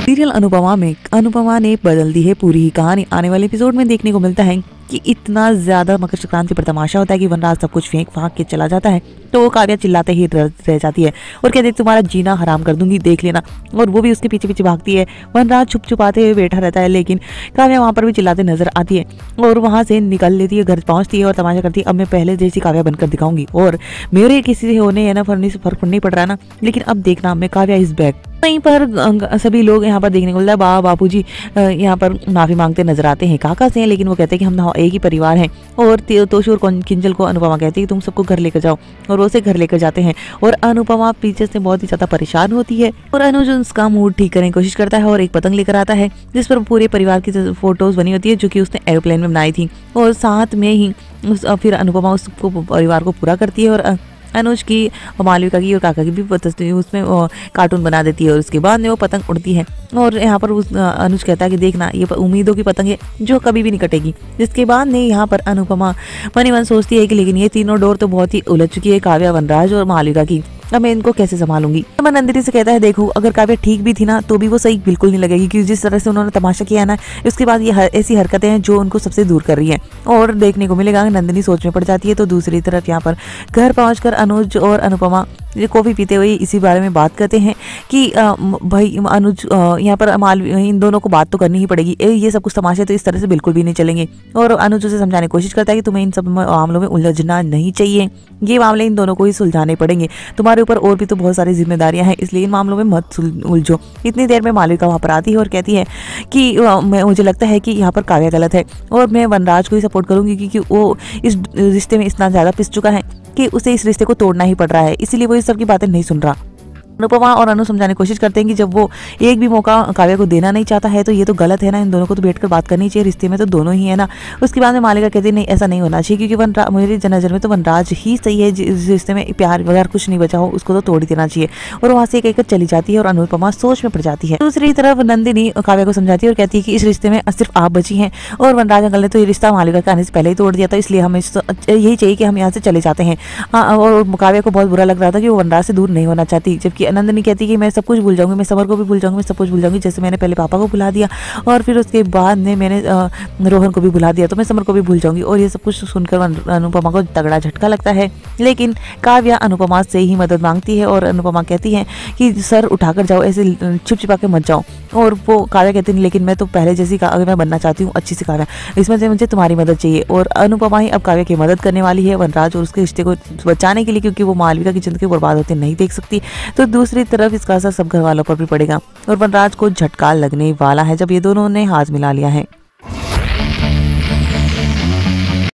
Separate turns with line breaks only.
Serial Anupama में अनुपमा ने बदल दी है पूरी ही कहानी। आने वाले एपिसोड में देखने को मिलता है कि इतना ज्यादा मकर संक्रांति पर तमाशा होता है कि वनराज सब कुछ फेंक फाक के चला जाता है, तो वो काव्या चिल्लाते ही रह जाती है और कहती है तुम्हारा जीना हराम कर दूंगी, देख लेना। और वो भी उसके पीछे पीछे भागती है। वनराज छुप छुपाते हुए बैठा रहता है, लेकिन काव्या वहां पर भी चिल्लाते नजर आती है और वहां से निकल लेती है, घर पहुंचती है और तमाशा करती है अब मैं पहले जैसी काव्या बनकर दिखाऊंगी और मेरे किसी से होने है ना फर्क नहीं पड़ रहा ना, लेकिन अब देखना मैं काव्या इज बैक। वहीं पर सभी लोग यहाँ पर देखने को मिलता है बापूजी यहाँ पर माफी मांगते नजर आते हैं काका से, लेकिन वो कहते हैं कि हम एक ही परिवार हैं। और तोशु और किंजल को अनुपमा कहती है कि तुम सबको घर लेकर जाओ, और वो उसे घर लेकर जाते हैं। और अनुपमा पीछे से बहुत ही ज्यादा परेशान होती है और अनुज उसका मूड ठीक करने की कोशिश करता है और एक पतंग लेकर आता है जिस पर पूरे परिवार की फोटोज बनी होती है जो कि उसने एरोप्लेन में बनाई थी। और साथ में ही फिर अनुपमा उसको परिवार को पूरा करती है और अनुज की और मालविका की और काका की भी उसमें कार्टून बना देती है और उसके बाद में वो पतंग उड़ती है। और यहाँ पर अनुज कहता है कि देखना ये उम्मीदों की पतंग है जो कभी भी नहीं कटेगी। जिसके बाद में यहाँ पर अनुपमा मनी मन सोचती है कि लेकिन ये तीनों डोर तो बहुत ही उलझ चुकी है, काव्या, वनराज और मालविका की, अब मैं इनको कैसे संभालूंगी। तो नंदिनी से कहता है देखो अगर काव्या ठीक भी थी ना तो भी वो सही बिल्कुल नहीं लगेगी, क्योंकि जिस तरह से उन्होंने तमाशा किया ना उसके बाद ये ऐसी हरकतें हैं जो उनको सबसे दूर कर रही है। और देखने को मिलेगा नंदिनी सोच में पड़ जाती है। तो दूसरी तरफ यहाँ पर घर पहुंचकर अनुज और अनुपमा कॉफी पीते हुए इसी बारे में बात करते हैं कि भाई अनुज यहाँ पर इन दोनों को बात तो करनी ही पड़ेगी, ये सब कुछ तमाशे तो इस तरह से बिल्कुल भी नहीं चलेंगे। और अनुज उसे समझाने की कोशिश करता है कि तुम्हें इन सब मामलों में उलझना नहीं चाहिए, ये मामले इन दोनों को ही सुलझाने पड़ेंगे, तुम्हारे ऊपर और भी तो बहुत सारी जिम्मेदारियां हैं, इसलिए इन मामलों में मत उलझो। इतनी देर में मालविका वहां पर आती है और कहती है कि मुझे लगता है कि यहाँ पर काव्या गलत है और मैं वनराज को ही सपोर्ट करूंगी, क्योंकि वो इस रिश्ते में इतना ज्यादा पिस चुका है कि उसे इस रिश्ते को तोड़ना ही पड़ रहा है, इसीलिए वो इस सब की बातें नहीं सुन रहा। अनुपमा और अनु समझाने की कोशिश करते हैं कि जब वो एक भी मौका काव्या को देना नहीं चाहता है तो ये तो गलत है ना, इन दोनों को तो बैठकर बात करनी चाहिए, रिश्ते में तो दोनों ही है ना। उसके बाद में मालिका कहती है नहीं ऐसा नहीं होना चाहिए, क्योंकि मेरी नजर में तो वनराज ही सही है, जिस रिश्ते में प्यार वगैरह कुछ नहीं बचा हो उसको तो तोड़ ही देना चाहिए। और वहां से एक चली जाती है और अनुपमा सोच में पड़ जाती है। दूसरी तरफ नंदिनी काव्या को समझाती है और कहती है कि इस रिश्ते में सिर्फ आप बची हैं और वनराज अंकल ने तो ये रिश्ता मालिका के आने से पहले ही तोड़ दिया था, इसलिए हमें यही चाहिए कि हम यहाँ से चले जाते हैं। और काव्या को बहुत बुरा लग रहा था कि वो वनराज से दूर नहीं होना चाहती, जबकि नंदिनी कहती है मैं सब कुछ भूल जाऊंगी, मैं समर को भी भूल जाऊंगी, मैं सब कुछ भूल जाऊंगी, जैसे मैंने पहले पापा को भुला दिया और फिर उसके बाद में मैंने रोहन को भी भुला दिया, तो मैं समर को भी भूल जाऊंगी। और ये सब कुछ सुनकर अनुपमा को तगड़ा झटका लगता है, लेकिन काव्या अनुपमा से ही मदद मांगती है और अनुपमा कहती है कि सर उठाकर जाओ, ऐसे छिप छिपा के मत जाओ। और वो काव्या कहती है लेकिन मैं तो पहले जैसी अगर मैं बनना चाहती हूँ अच्छी सी काव्या, इसमें से मुझे तुम्हारी मदद चाहिए। और अनुपमा ही अब काव्या की मदद करने वाली है वनराज और उसके रिश्ते को बचाने के लिए, क्योंकि वो मालविका की जिंदगी बर्बाद होते नहीं देख सकती। तो दूसरी तरफ इसका असर सब घर वालों पर भी पड़ेगा और वनराज को झटका लगने वाला है जब ये दोनों ने हाथ मिला लिया है।